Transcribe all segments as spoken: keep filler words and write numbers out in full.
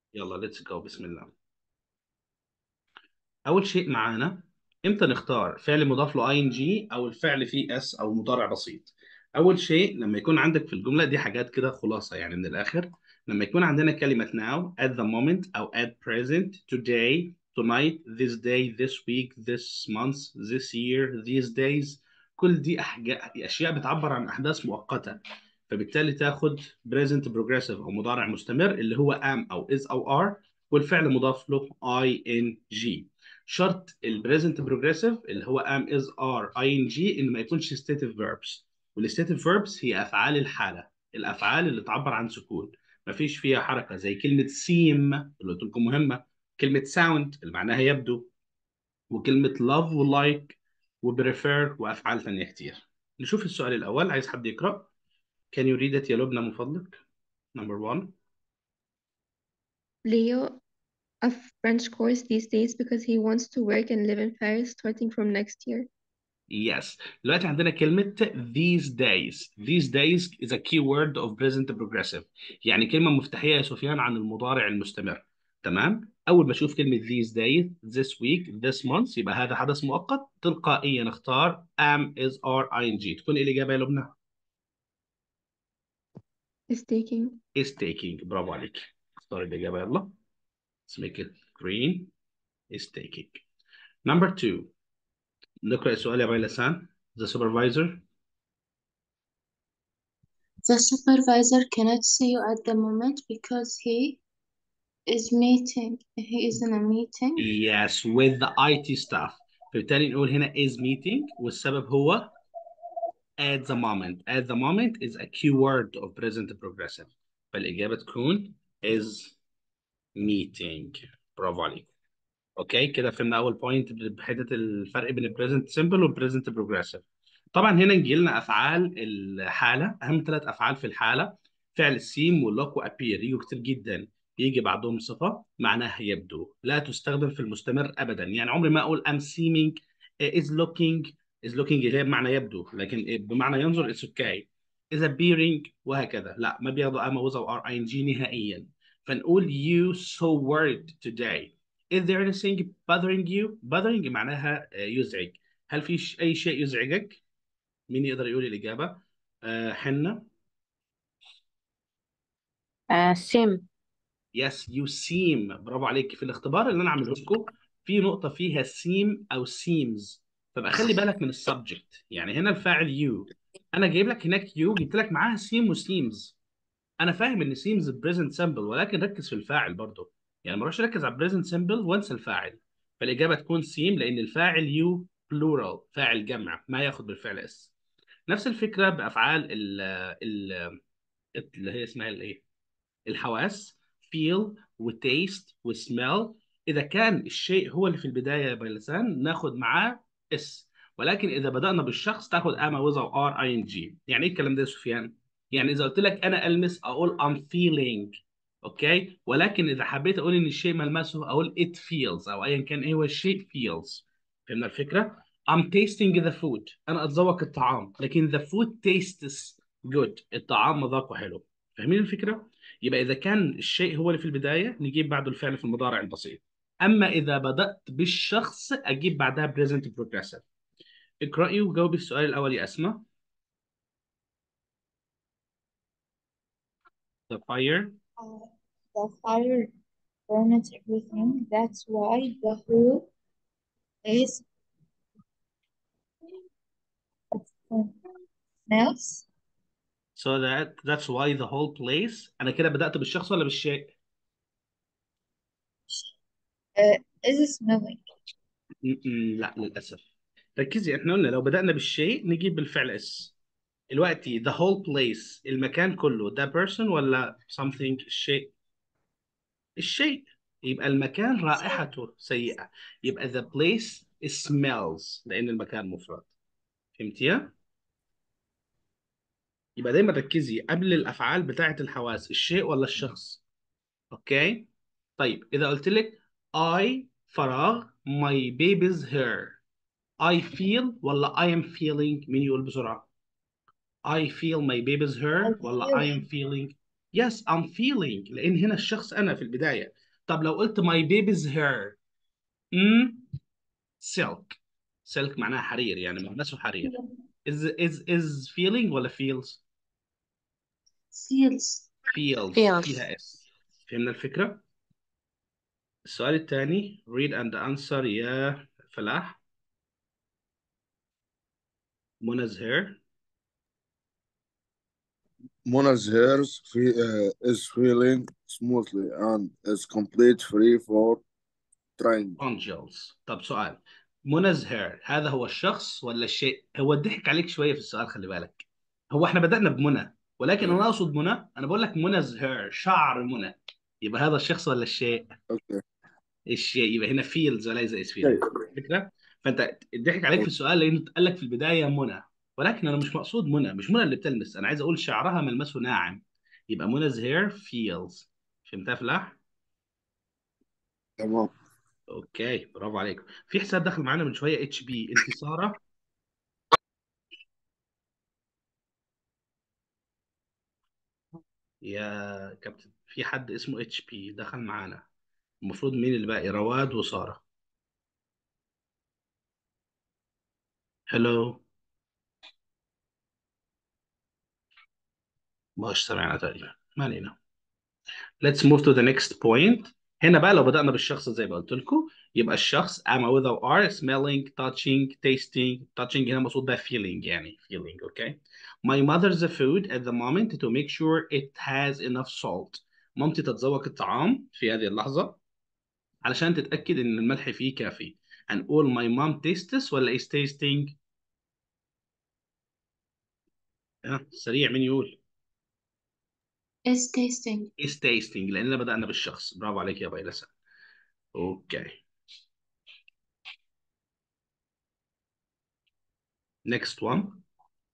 يلا ليتس جو، بسم الله. اول شيء معانا، امتى نختار فعل مضاف له اي ان جي او الفعل فيه اس او مضارع بسيط؟ اول شيء لما يكون عندك في الجمله دي حاجات كده خلاصه يعني من الاخر. لما يكون عندنا كلمه now at the moment او at present today tonight this day this week this month this year these days، كل دي أحجا... اشياء بتعبر عن احداث مؤقته، فبالتالي تاخد present progressive او مضارع مستمر اللي هو am او is او are، والفعل مضاف له ing. شرط البريزنت بروجريسيف اللي هو ام از ار اي ان جي ان ما يكونش ستيتيف فيربس، والستيتيف فيربس هي افعال الحاله، الافعال اللي تعبر عن سكون ما فيش فيها حركه، زي كلمه سيم اللي قلت لكم مهمه، كلمه ساوند اللي معناها يبدو، وكلمه لاف ولايك وبريفير وافعال ثانيه كتير. نشوف السؤال الاول، عايز حد يقرا. Can you read it يا لبنى من فضلك؟ Number one. Leo a French course these days because he wants to work and live in Paris starting from next year. Yes. دلوقتي عندنا كلمة these days. These days is a key word of present progressive. يعني كلمة مفتاحية يا سفيان عن المضارع المستمر. تمام؟ أول ما أشوف كلمة these days, this week, this month، يبقى هذا حدث مؤقت، تلقائيا نختار am is are ing. تكون إيه الإجابة يا لبنى؟ Is taking. is taking. برافو عليك. اختار الإجابة يلا. Let's make it green. is taking. Number two. نقرأ السؤال يا بيلسان. The supervisor. The supervisor cannot see you at the moment because he is meeting. He is in a meeting. Yes, with the I T staff. فبالتالي نقول هنا is meeting، والسبب هو at the moment. At the moment is a keyword of present progressive. فالإجابة تكون is meeting. برافو عليك. اوكي كده فهمنا اول بوينت بحته الفرق بين البريزنت سمبل والبريزنت بروجريسيف. طبعا هنا نجي لنا افعال الحاله، اهم ثلاث افعال في الحاله فعل السيم واللوك وابير، يجوا كتير جدا، بيجي بعدهم صفه معناها يبدو، لا تستخدم في المستمر ابدا. يعني عمري ما اقول am seeming is looking. is looking اللي هي بمعنى يبدو، لكن بمعنى ينظر it's okay. is appearing وهكذا، لا ما بياخدوا am was او are ing نهائيا. فنقول you so worried today. Is there anything bothering you? Bothering معناها آه، يزعج. هل في ش- أي شيء يزعجك؟ مين يقدر يقول الإجابة؟ آه، حنة. آه سيم. Yes you seem. برافو عليك. في الاختبار اللي أنا عامله لكم في نقطة فيها seem أو seems، فبقى خلي بالك من السبجكت. يعني هنا الفاعل you، أنا جايب لك هناك you، جبت لك معاها seem و seems. انا فاهم ان سيمز بريزنت سمبل، ولكن ركز في الفاعل برضه. يعني ما اروحش اركز على بريزنت سمبل وانسى الفاعل. فالاجابه تكون سيم، لان الفاعل يو بلورال، فاعل جمع ما ياخد بالفعل اس. نفس الفكره بافعال ال ال اللي هي اسمها الايه، الحواس، feel وتيست وسمell. اذا كان الشيء هو اللي في البدايه بلسان ناخد معاه اس، ولكن اذا بدانا بالشخص تاخد اما ويز او ار اي ان جي. يعني ايه الكلام ده يا سفيان؟ يعني اذا قلت لك انا المس اقول I'm feeling. اوكي، ولكن اذا حبيت اقول ان الشيء ملمسه اقول it feels، او ايا كان ايه هو الشيء feels. فهمنا الفكره؟ I'm tasting the food، انا اتذوق الطعام، لكن the food tastes good، الطعام مذاقه حلو. فاهمين الفكره؟ يبقى إذا كان الشيء هو اللي في البداية نجيب بعده الفعل في المضارع البسيط. أما إذا بدأت بالشخص أجيب بعدها present progressive. اقرأي وجاوبي السؤال الأول يا أسماء. The fire. Uh, the fire burned everything. That's why the whole place smells. So that that's why the whole place. أنا كده بدأت بالشخص ولا بالشيء؟ Uh, is smelling. م- م- لا للأسف. ركزي، احنا قلنا لو بدأنا بالشيء نجيب بالفعل اس. دلوقتي the whole place المكان كله، ده person ولا something؟ الشيء. الشيء. يبقى المكان رائحته سيئة، يبقى the place smells لأن المكان مفرد. فهمتيها؟ يبقى دايما ركزي قبل الأفعال بتاعة الحواس الشيء ولا الشخص. أوكي؟ طيب إذا قلت لك I فراغ my baby's hair، I feel ولا I am feeling؟ مين يقول بسرعة؟ I feel my baby's I hair ولا I feel am feeling؟ yes I'm feeling، لان هنا الشخص انا في البدايه. طب لو قلت my baby's hair، امم silk. silk معناها حرير، يعني ملمسه حرير. is is is feeling ولا feels؟ feels. feels feels. فيها اس. فهمنا الفكره؟ السؤال الثاني read and answer يا فلاح. منا's hair. Mona's hair fe- uh, is feeling smoothly and is complete free for trying. angels. طب سؤال، منا's hair هذا هو الشخص ولا الشيء؟ هو ضحك عليك شويه في السؤال، خلي بالك. هو احنا بدأنا بمنى، ولكن انا اقصد منى، انا بقول لك منا's hair شعر منى. يبقى هذا الشخص ولا الشيء؟ Okay. الشيء. يبقى هنا feels وليس is Okay. feeling. فكرة؟ فانت ضحك عليك في السؤال لانه قال لك في البدايه منى، ولكن انا مش مقصود منى، مش منى اللي بتلمس، انا عايز اقول شعرها ملمسه ناعم. يبقى منا's hair feels. فهمتها فلاح؟ تمام. اوكي برافو عليك. في حساب دخل معانا من شويه اتش بي، انت ساره. يا كابتن في حد اسمه اتش بي دخل معانا، المفروض مين اللي باقي؟ رواد وساره. هلو. مش سامعنا تقريبا، ما علينا. Let's move to the next point. هنا بقى لو بدأنا بالشخص زي ما قلت لكم، يبقى الشخص am with or are smelling touching tasting. touching هنا مقصود بها feeling، يعني feeling. okay. My mother's food at the moment to make sure it has enough salt. مامتي تتذوق الطعام في هذه اللحظة علشان تتأكد إن الملح فيه كافي. هنقول my mom tastes ولا is tasting؟ ها سريع، مين يقول؟ is tasting. is tasting، لأننا بدأنا بالشخص. برافو عليك يا بيلسا. اوكي. next one.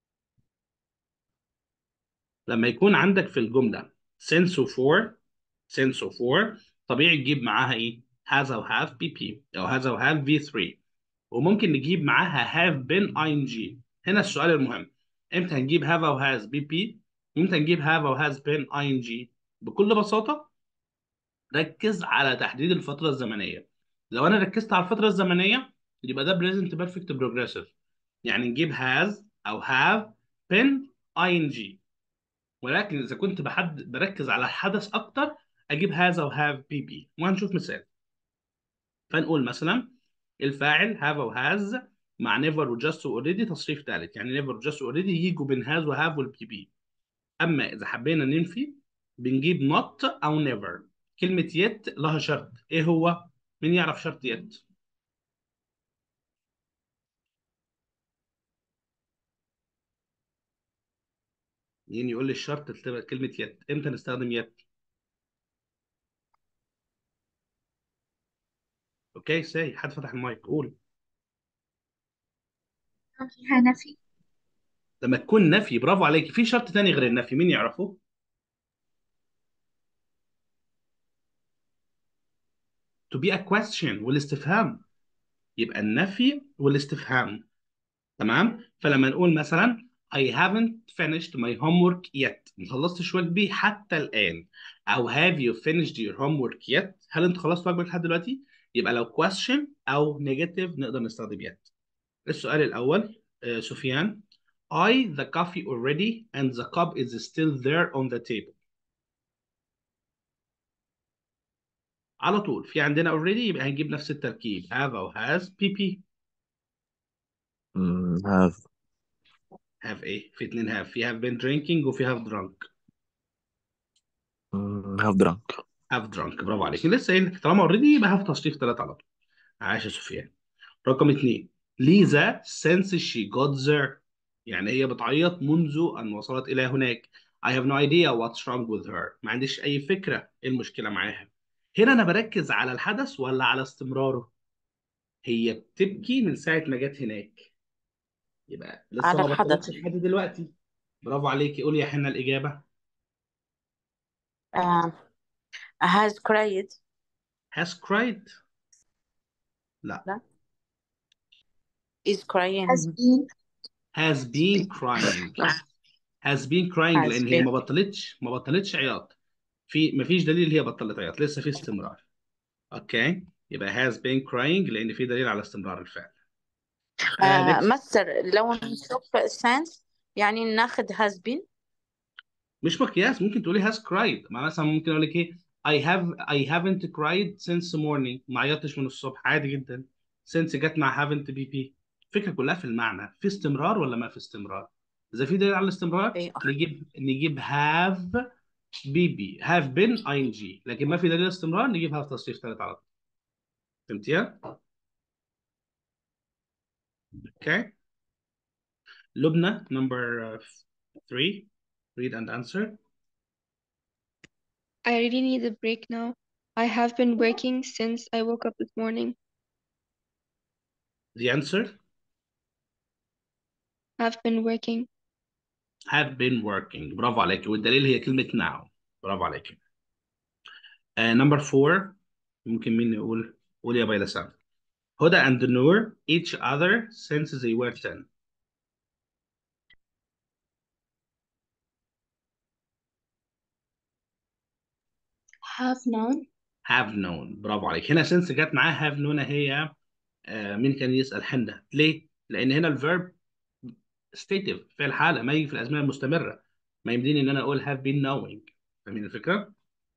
لما يكون عندك في الجملة since for since for طبيعي تجيب معاها ايه؟ has أو have pp أو has أو have في ثري، وممكن نجيب معاها have been ing. هنا السؤال المهم، امتى هنجيب have أو has pp؟ امتى نجيب have أو has been ing؟ بكل بساطة ركز على تحديد الفترة الزمنية. لو أنا ركزت على الفترة الزمنية يبقى ده present perfect progressive، يعني نجيب has أو have been ing. ولكن اذا كنت بحد بركز على الحدث اكتر اجيب هذا وهاف بي بي. وهنشوف مثال. فنقول مثلا الفاعل هاف وهاز مع نيفر وجاست واوريدي تصريف ثالث، يعني نيفر وجاست واوريدي يجوا بين هاز وهاف والبي بي. اما اذا حبينا ننفي بنجيب نوت او نيفر. كلمه يت لها شرط، ايه هو؟ مين يعرف شرط يت؟ مين يقول لي الشرط بتبقى كلمه يت؟ امتى نستخدم يت؟ اوكي ساي، حد فتح المايك قول. فيها نفي. لما تكون نفي. برافو عليك. في شرط تاني غير النفي، مين يعرفه؟ to be a question والاستفهام. يبقى النفي والاستفهام. تمام. فلما نقول مثلا I haven't finished my homework yet، ما خلصتش واجبي حتى الآن، أو have you finished your homework yet، هل أنت خلصت واجبك لحد دلوقتي؟ يبقى لو question أو negative نقدر نستخدم yet. السؤال الأول آه، سفيان I the coffee already and the cup is still there on the table. على طول في عندنا already يبقى هنجيب نفس التركيب have أو has بي بي. Mm, have. have ايه؟ في اتنين have، في have been drinking وفي have drunk. Mm, have drunk. have drunk برافو عليك. لسه قايل طالما already يبقى have تصريف ثلاثة على طول. عاش يا سفيان. رقم اتنين ليزا since she got there، يعني هي بتعيط منذ أن وصلت إلى هناك. I have no idea what's wrong with her، ما عنديش أي فكرة إيه المشكلة معاها. هنا أنا بركز على الحدث ولا على استمراره؟ هي بتبكي من ساعة ما جت هناك، يبقى لسه على ما الحدث. بطلتش لحد دلوقتي. برافو عليكي. قولي يا حنا الإجابة. Um, has cried. has cried؟ لا. لا. Is has crying. been has been crying. has been crying has لان هي been. ما بطلتش ما بطلتش عياط. في ما فيش دليل هي بطلت عياط، لسه في استمرار. اوكي، يبقى has been crying لان في دليل على استمرار الفعل. آه آه next. مستر، لو نشوف sense يعني ناخد has been. مش مقياس، ممكن تقولي has cried. مع مثلا ممكن اقول لك ايه I have I haven't cried since morning، ما عيطتش من الصبح، عادي جدا. since جت مع haven't بي بي. الفكره كلها في المعنى، في استمرار ولا ما في استمرار. اذا في دليل على الاستمرار أي. نجيب نجيب have بي بي have been ing، لكن ما في دليل استمرار نجيب have تصريف ثالث على طول. فهمتيها؟ اوكي. لبنى number three, read and answer. I really need a break now. I have been working since I woke up this morning. The answer Have been working. have been working. برافو عليك، والدليل هي كلمة now. برافو عليك. Uh, number four، ممكن مين يقول؟ قول يا بيلسان. هدى and Noor each other since they were ten. have known. have known. برافو عليك. هنا since جت معاها have known هي آه مين كان يسأل؟ حنة. ليه؟ لأن هنا الفيرب stative في الحالة، ما يجي في الأزمنة المستمرة. ما يمديني إن أنا أقول have been knowing. فاهمين الفكرة؟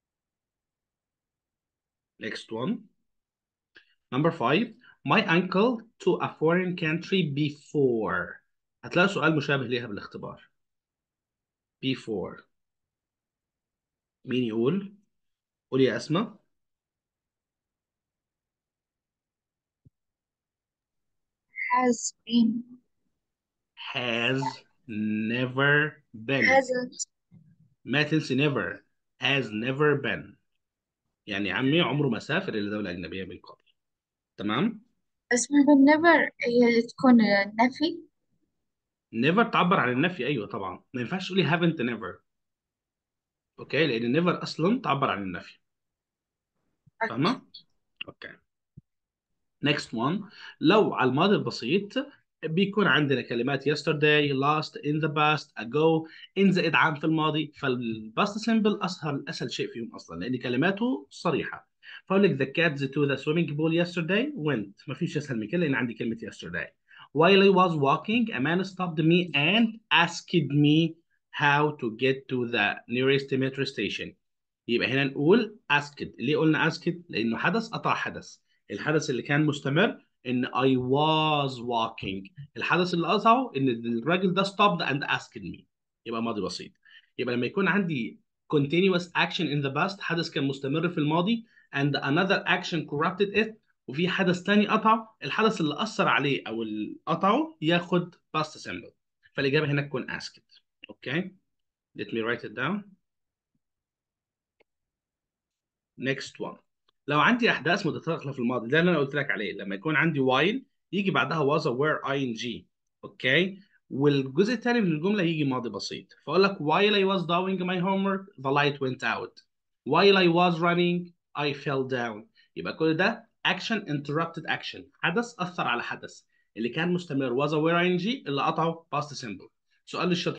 Next one. Number five. My uncle to a foreign country before. هتلاقي سؤال مشابه ليها بالاختبار. before. مين يقول؟ قول يا أسماء. has been. has never been. hasn't. ما تنسي never. has never been. يعني يا عمي عمره ما سافر إلى دولة أجنبية من قبل. تمام؟ بس من never هي اللي تكون نفي. never تعبر عن النفي، أيوه طبعا. ما ينفعش تقولي haven't never. أوكي، لأن never أصلا تعبر عن النفي. فاهمة؟ أوكي. next one. لو على الماضي البسيط بيكون عندنا كلمات yesterday, last, in the past, ago, in زائد عام في الماضي. فالباست سيمبل اسهل اسهل شيء فيهم اصلا لان كلماته صريحه. فاقول لك the cats to the swimming pool yesterday went. ما فيش اسهل من كده لان عندي كلمه yesterday. while I was walking a man stopped me and asked me how to get to the nearest metro station. يبقى هنا نقول asked. ليه قلنا asked؟ لانه حدث قطع حدث. الحدث اللي كان مستمر ان I was walking. الحدث اللي قطعه ان الراجل ده stopped and asked me. يبقى ماضي بسيط. يبقى لما يكون عندي continuous action in the past، حدث كان مستمر في الماضي، and another action corrupted it، وفي حدث تاني قطعه، الحدث اللي أثر عليه أو اللي قطعه ياخد past simple. فالإجابة هنا تكون asked. اوكي. Let me write it down. Next one. لو عندي احداث متداخله في الماضي، ده اللي انا قلت لك عليه، لما يكون عندي while يجي بعدها was were ing. اوكي. والجزء الثاني من الجمله يجي ماضي بسيط. فاقول لك while I was doing my homework the light went out. while I was running I fell down. يبقى كل ده action interrupted action، حدث اثر على حدث. اللي كان مستمر was were ing، اللي قطعه past simple. سؤال الشطر